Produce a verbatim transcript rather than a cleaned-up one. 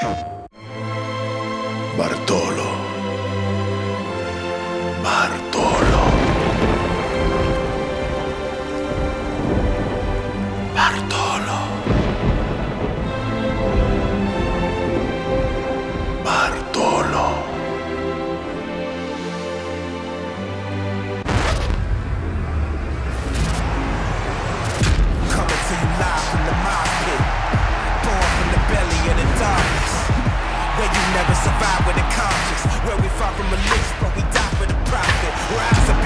Bartolo. Bartolo. Bartolo. Bartolo. Coming to you live from the mob pit, born from the belly of the darkness, where you never survive with a conscience, where we fought from a list, but we die for the profit. Rise up